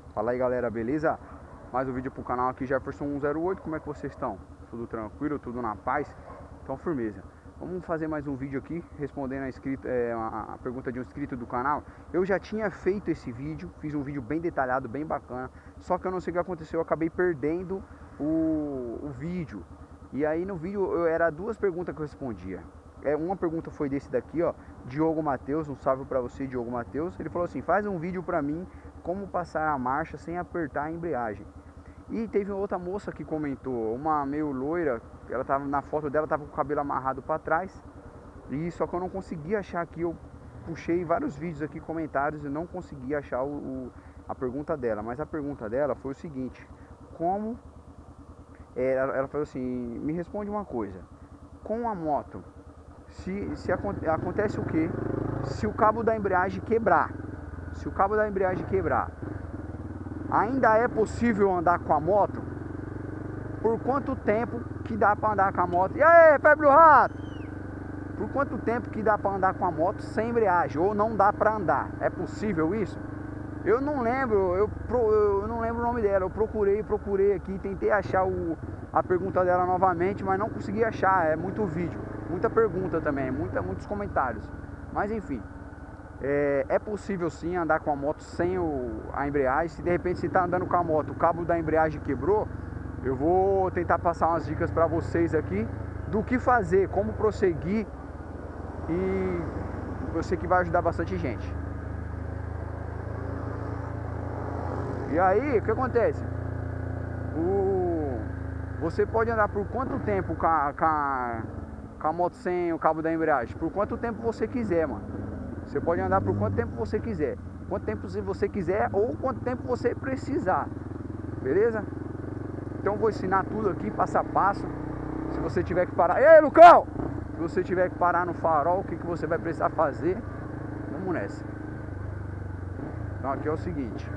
Fala aí galera, beleza? Mais um vídeo pro canal aqui, Jefferson 108. Como é que vocês estão? Tudo tranquilo? Tudo na paz? Então firmeza. Vamos fazer mais um vídeo aqui, respondendo a pergunta de um inscrito do canal. Eu já tinha feito esse vídeo, fiz um vídeo bem detalhado, bem bacana. Só que eu não sei o que aconteceu, eu acabei perdendo o vídeo. E aí no vídeo era duas perguntas que eu respondia. Uma pergunta foi desse daqui, ó, Diogo Matheus, um salve pra você, Diogo Matheus. Ele falou assim: faz um vídeo pra mim como passar a marcha sem apertar a embreagem. E teve outra moça que comentou, uma meio loira, ela tava na foto dela, tava com o cabelo amarrado pra trás. E só que eu não consegui achar aqui, eu puxei vários vídeos aqui, comentários, e não consegui achar a pergunta dela. Mas a pergunta dela foi o seguinte: como ela falou assim, me responde uma coisa, com a moto, se acontece o que se o cabo da embreagem quebrar? Se o cabo da embreagem quebrar, ainda é possível andar com a moto? Por quanto tempo que dá para andar com a moto? E aí, febre do rato? Por quanto tempo que dá para andar com a moto sem embreagem? Ou não dá para andar? É possível isso? Eu não lembro, eu não lembro o nome dela. Eu procurei aqui, tentei achar a pergunta dela novamente, mas não consegui achar. É muito vídeo, muita pergunta também, muitos comentários. Mas enfim, é possível sim andar com a moto sem a embreagem. Se de repente você está andando com a moto, o cabo da embreagem quebrou, eu vou tentar passar umas dicas para vocês aqui do que fazer, como prosseguir, e eu sei que vai ajudar bastante gente. E aí, o que acontece? Você pode andar por quanto tempo com a moto sem o cabo da embreagem? Por quanto tempo você quiser, mano. Você pode andar por quanto tempo você quiser. Quanto tempo você quiser ou quanto tempo você precisar. Beleza? Então eu vou ensinar tudo aqui, passo a passo. Se você tiver que parar... Ei, Lucão! Se você tiver que parar no farol, o que você vai precisar fazer? Vamos nessa. Então aqui é o seguinte.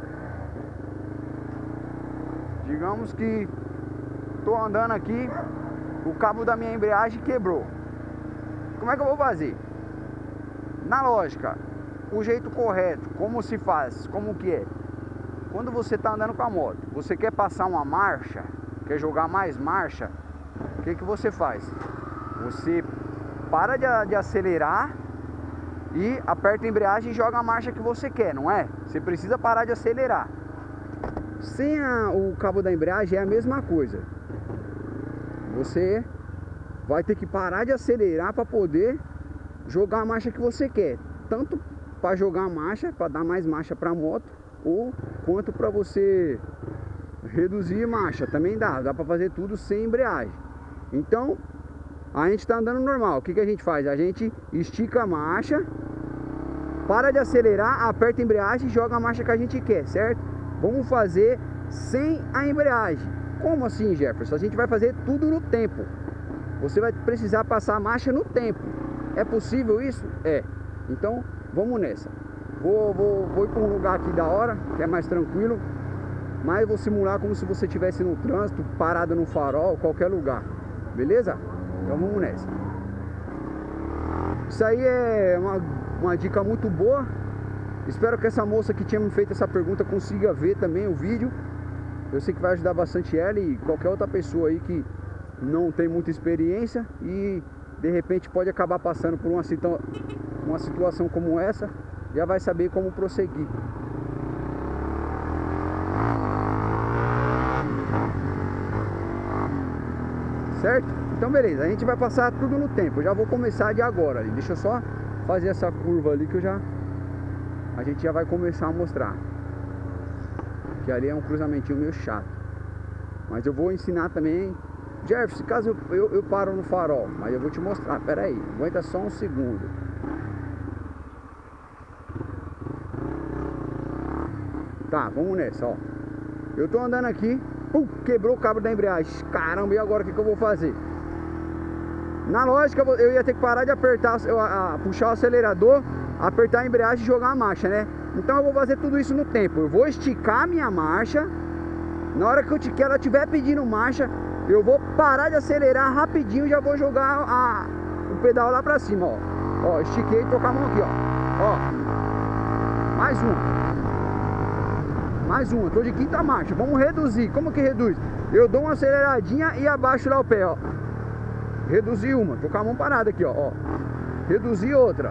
Digamos que tô andando aqui, o cabo da minha embreagem quebrou. Como é que eu vou fazer? Na lógica, o jeito correto, como se faz, como que é? Quando você está andando com a moto, você quer passar uma marcha, quer jogar mais marcha, o que você faz? Você para de acelerar e aperta a embreagem e joga a marcha que você quer, não é? Você precisa parar de acelerar. Sem o cabo da embreagem é a mesma coisa. Você vai ter que parar de acelerar para poder jogar a marcha que você quer. Tanto para jogar a marcha, para dar mais marcha para a moto, ou quanto para você reduzir marcha. Também dá para fazer tudo sem embreagem. Então, a gente está andando normal. O que a gente faz? A gente estica a marcha, para de acelerar, aperta a embreagem e joga a marcha que a gente quer, certo? Vamos fazer sem a embreagem. Como assim, Jefferson? A gente vai fazer tudo no tempo. Você vai precisar passar a marcha no tempo. É possível isso? É. Então, vamos nessa. Vou ir para um lugar aqui da hora, que é mais tranquilo. Mas vou simular como se você estivesse no trânsito, parado no farol, qualquer lugar. Beleza? Então vamos nessa. Isso aí é uma dica muito boa. Espero que essa moça que tinha me feito essa pergunta consiga ver também o vídeo. Eu sei que vai ajudar bastante ela e qualquer outra pessoa aí que não tem muita experiência e de repente pode acabar passando por uma situação como essa, já vai saber como prosseguir. Certo? Então beleza, a gente vai passar tudo no tempo. Eu já vou começar de agora. Deixa eu só fazer essa curva ali que a gente já vai começar a mostrar. Que ali é um cruzamentinho meio chato. Mas eu vou ensinar também. Jefferson, caso eu paro no farol, mas eu vou te mostrar. Pera aí, aguenta só um segundo. Tá, vamos nessa, ó. Eu tô andando aqui, quebrou o cabo da embreagem. Caramba, e agora o que eu vou fazer? Na lógica, eu ia ter que parar de apertar, puxar o acelerador, apertar a embreagem e jogar a marcha, né? Então eu vou fazer tudo isso no tempo. Eu vou esticar a minha marcha. Na hora que ela estiver pedindo marcha, eu vou parar de acelerar rapidinho e já vou jogar o pedal lá pra cima, ó. Ó, estiquei e tô com a mão aqui, ó. Ó. Mais um. Mais uma, tô de quinta marcha. Vamos reduzir. Como que reduz? Eu dou uma aceleradinha e abaixo lá o pé, ó. Reduzir uma, tô com a mão parada aqui, ó. Reduzir outra.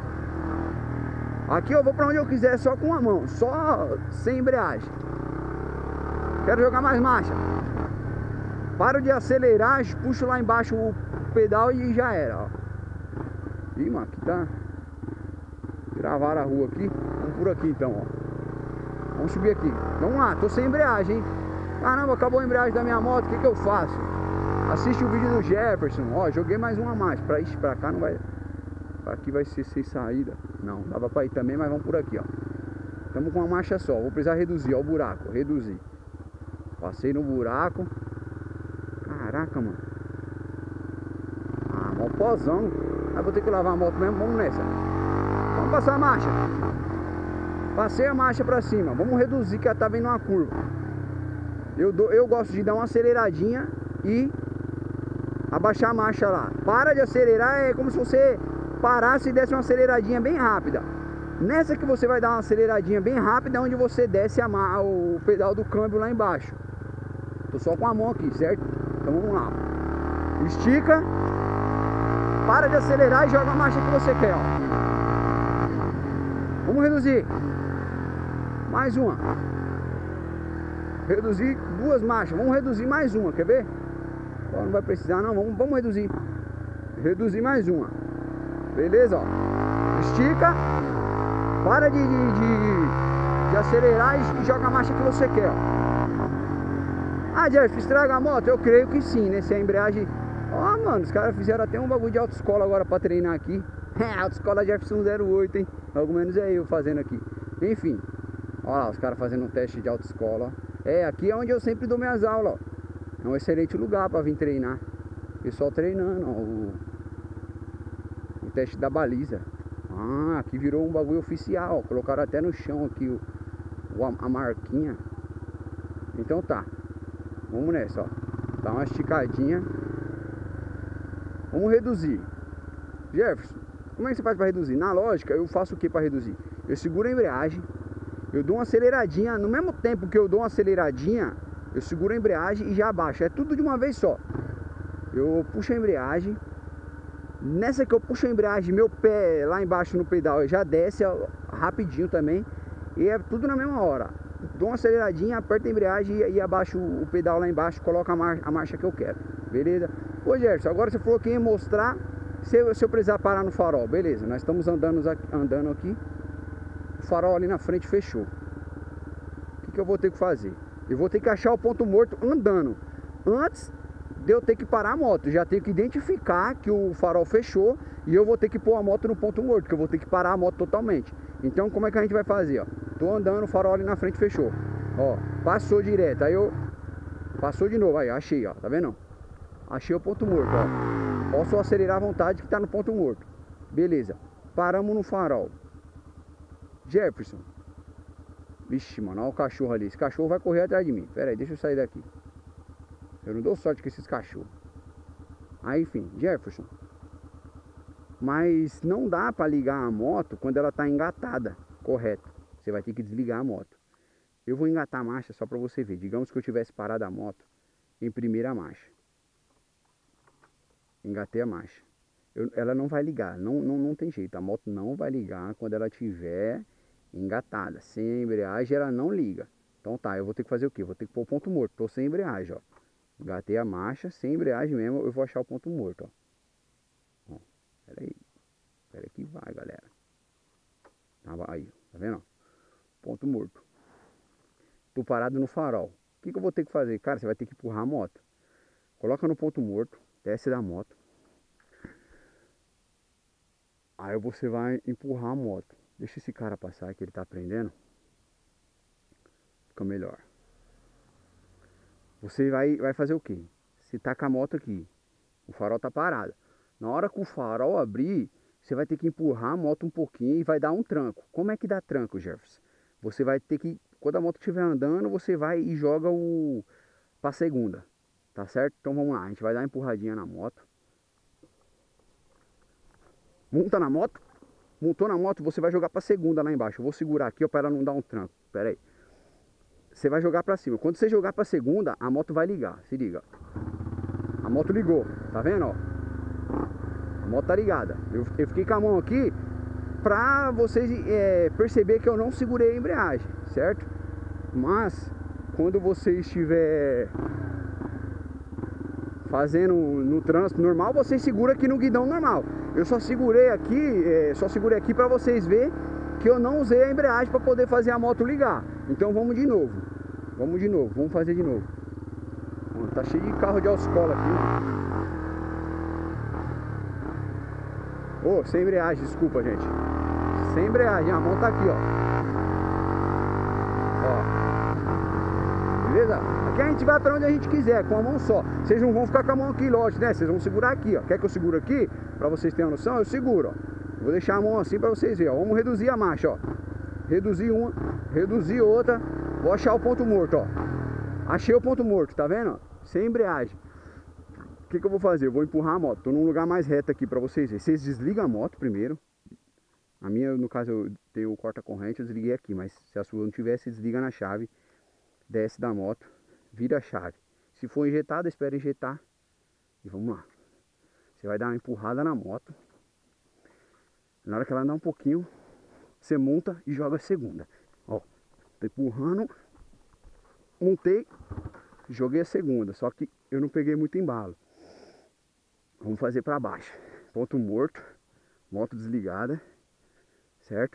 Aqui eu vou pra onde eu quiser, só com a mão, só sem embreagem. Quero jogar mais marcha. Paro de acelerar, puxo lá embaixo o pedal e já era, ó. Ih, mano, aqui tá... Gravaram a rua aqui. Vamos por aqui então, ó. Vamos subir aqui. Vamos lá, tô sem embreagem, hein. Caramba, acabou a embreagem da minha moto, o que que eu faço? Assiste o vídeo do Jefferson. Ó, joguei mais uma marcha. Pra ir pra cá não vai... Pra aqui vai ser sem saída. Não, dava pra ir também, mas vamos por aqui, ó. Estamos com uma marcha só. Vou precisar reduzir, ó, o buraco. Reduzir. Passei no buraco. Caraca, mano. Ah, mó pozão. Aí vou ter que lavar a moto mesmo. Vamos nessa. Vamos passar a marcha. Passei a marcha pra cima. Vamos reduzir que ela tá vindo uma curva. Eu gosto de dar uma aceleradinha e abaixar a marcha lá. Para de acelerar, é como se você parasse e desse uma aceleradinha bem rápida. Nessa que você vai dar uma aceleradinha bem rápida é onde você desce o pedal do câmbio lá embaixo. Tô só com a mão aqui, certo? Então vamos lá. Estica. Para de acelerar e joga a marcha que você quer, ó. Vamos reduzir. Mais uma. Reduzir duas marchas. Vamos reduzir mais uma, quer ver? Ó, não vai precisar não, vamos reduzir. Reduzir mais uma. Beleza, ó. Estica. Para de acelerar e joga a marcha que você quer, ó. Ah, Jeff, estraga a moto? Eu creio que sim, né? Se a embreagem... Ó, mano, os caras fizeram até um bagulho de autoescola agora pra treinar aqui. Autoescola Jefferson 08, hein? Algo menos é eu fazendo aqui. Enfim. Ó lá, os caras fazendo um teste de autoescola. É, aqui é onde eu sempre dou minhas aulas, ó. É um excelente lugar pra vir treinar. Pessoal treinando, ó. O teste da baliza. Ah, aqui virou um bagulho oficial, ó. Colocaram até no chão aqui a marquinha. Então tá. Vamos nessa, ó. Dá uma esticadinha. Vamos reduzir. Jefferson, como é que você faz para reduzir? Na lógica, eu faço o que para reduzir? Eu seguro a embreagem. Eu dou uma aceleradinha. No mesmo tempo que eu dou uma aceleradinha, eu seguro a embreagem e já abaixo. É tudo de uma vez só. Eu puxo a embreagem. Nessa que eu puxo a embreagem, meu pé lá embaixo no pedal já desce rapidinho também. E é tudo na mesma hora. Dou uma aceleradinha, aperto a embreagem e abaixo o pedal lá embaixo, coloco a marcha que eu quero. Beleza? Ô Gerson, agora você falou que ia mostrar se eu precisar parar no farol. Beleza, nós estamos andando aqui. O farol ali na frente fechou. O que eu vou ter que fazer? Eu vou ter que achar o ponto morto andando. Antes de eu ter que parar a moto, já tenho que identificar que o farol fechou e eu vou ter que pôr a moto no ponto morto, que eu vou ter que parar a moto totalmente. Então como é que a gente vai fazer, ó? Tô andando, o farol ali na frente fechou. Ó, passou direto, aí eu... Passou de novo, aí, achei, ó, tá vendo? Achei o ponto morto, ó. Posso acelerar à vontade que tá no ponto morto. Beleza, paramos no farol. Jefferson. Vixe, mano, olha o cachorro ali. Esse cachorro vai correr atrás de mim. Pera aí, deixa eu sair daqui. Eu não dou sorte com esses cachorros. Aí, enfim, Jefferson. Mas não dá pra ligar a moto quando ela tá engatada, correto? Você vai ter que desligar a moto. Eu vou engatar a marcha só pra você ver. Digamos que eu tivesse parado a moto em primeira marcha. Engatei a marcha. Ela não vai ligar, não tem jeito. A moto não vai ligar quando ela tiver engatada. Sem embreagem ela não liga. Então tá, eu vou ter que fazer o quê? Vou ter que pôr o ponto morto. Tô sem embreagem, ó. Engatei a marcha, sem embreagem mesmo, eu vou achar o ponto morto, ó. Pera aí que vai, galera. Aí, tá vendo? Ponto morto. Tô parado no farol. O que eu vou ter que fazer? Cara, você vai ter que empurrar a moto. Coloca no ponto morto, desce da moto. Aí você vai empurrar a moto. Deixa esse cara passar que ele tá aprendendo. Fica melhor. Você vai fazer o quê? Você tá com a moto aqui. O farol tá parado. Na hora que o farol abrir, você vai ter que empurrar a moto um pouquinho e vai dar um tranco. Como é que dá tranco, Jefferson? Você vai ter que, quando a moto estiver andando, você vai e joga pra segunda. Tá certo? Então vamos lá, a gente vai dar uma empurradinha na moto. Monta na moto. Montou na moto, você vai jogar pra segunda lá embaixo. Eu vou segurar aqui, ó, pra ela não dar um tranco. Pera aí. você vai jogar pra cima. Quando você jogar pra segunda, a moto vai ligar. Se liga. A moto ligou, tá vendo, ó? A moto tá ligada. Eu fiquei com a mão aqui pra vocês perceber que eu não segurei a embreagem, certo? Mas quando você estiver fazendo no trânsito normal, você segura aqui no guidão normal. Eu só segurei aqui pra vocês verem que eu não usei a embreagem pra poder fazer a moto ligar. Então vamos de novo. Vamos fazer de novo. Tá cheio de carro de autoescola aqui, ó. Sem embreagem, desculpa, gente. Sem embreagem, a mão tá aqui, ó. Beleza? Aqui a gente vai pra onde a gente quiser, com a mão só. Vocês não vão ficar com a mão aqui, lógico, né? Vocês vão segurar aqui, ó. Quer que eu seguro aqui? Pra vocês terem uma noção, eu seguro, ó. Vou deixar a mão assim pra vocês verem, ó. Vamos reduzir a marcha, ó. Reduzir uma, reduzir outra. Vou achar o ponto morto, ó. Achei o ponto morto, tá vendo? Sem embreagem. O que eu vou fazer? Eu vou empurrar a moto. Tô num lugar mais reto aqui pra vocês verem. Vocês desligam a moto primeiro. A minha, no caso, eu tenho o corta-corrente, eu desliguei aqui. Mas se a sua não tivesse, desliga na chave. Desce da moto, vira a chave. Se for injetada, espera injetar. E vamos lá. Você vai dar uma empurrada na moto. Na hora que ela andar um pouquinho, você monta e joga a segunda. Ó, tô empurrando. Montei, joguei a segunda. Só que eu não peguei muito embalo. Vamos fazer para baixo. Ponto morto. Moto desligada. Certo?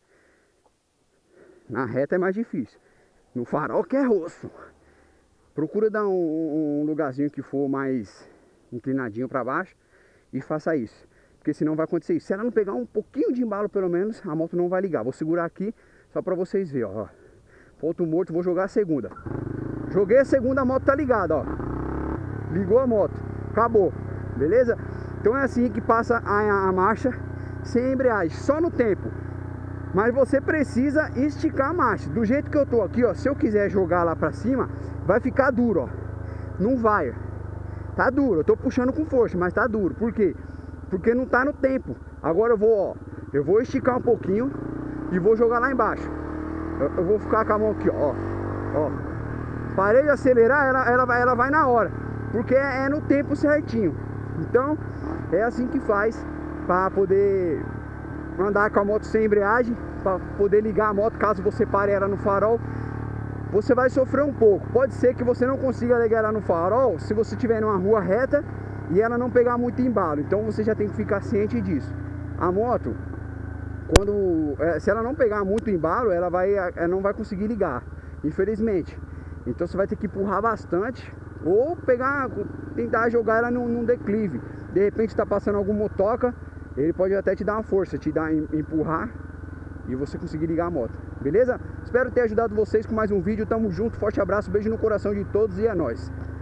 Na reta é mais difícil. No farol que é roço. Procura dar um lugarzinho que for mais inclinadinho para baixo. E faça isso. Porque senão vai acontecer isso. Se ela não pegar um pouquinho de embalo pelo menos, a moto não vai ligar. Vou segurar aqui só para vocês verem, ó. Ponto morto, vou jogar a segunda. Joguei a segunda, a moto tá ligada, ó. Ligou a moto. Acabou. Beleza? Então é assim que passa a marcha sem embreagem. Só no tempo. Mas você precisa esticar a marcha. Do jeito que eu tô aqui, ó. Se eu quiser jogar lá pra cima, vai ficar duro, ó. Não vai. Tá duro. Eu tô puxando com força, mas tá duro. Por quê? Porque não tá no tempo. Agora eu vou, ó. Eu vou esticar um pouquinho e vou jogar lá embaixo. Eu vou ficar com a mão aqui, ó. Ó. Parei de acelerar, ela vai na hora. Porque é no tempo certinho. Então, é assim que faz para poder andar com a moto sem embreagem, para poder ligar a moto caso você pare ela no farol. Você vai sofrer um pouco. Pode ser que você não consiga ligar ela no farol se você estiver numa rua reta e ela não pegar muito embalo. Então você já tem que ficar ciente disso. A moto, se ela não pegar muito embalo, ela não vai conseguir ligar, infelizmente. Então você vai ter que empurrar bastante ou tentar jogar ela num declive. De repente está passando algum motoca, ele pode até te dar uma força, empurrar e você conseguir ligar a moto. Beleza? Espero ter ajudado vocês com mais um vídeo. Tamo junto, forte abraço, beijo no coração de todos e é nóis.